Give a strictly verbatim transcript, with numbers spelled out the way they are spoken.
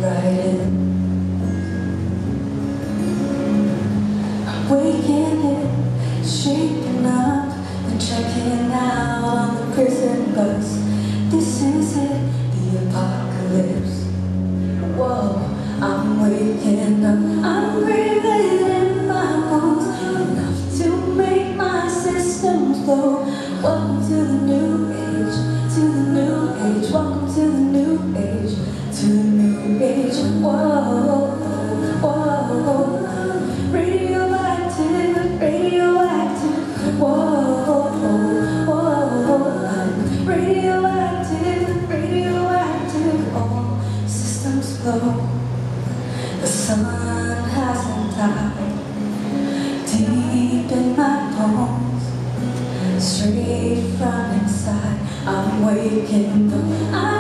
writing. I'm waking it, shaking up, and checking out on the prison bus. This is it, the apocalypse. Whoa, I'm waking up, I'm breathing in my bones, enough to make my systems flow. Welcome to the new age, to the new age. Welcome to the new age, to the new age. Whoa, whoa, radioactive, radioactive. Whoa, whoa, radioactive, radioactive. All systems flow. The sun hasn't died deep in my bones. Straight from inside, I'm waking up.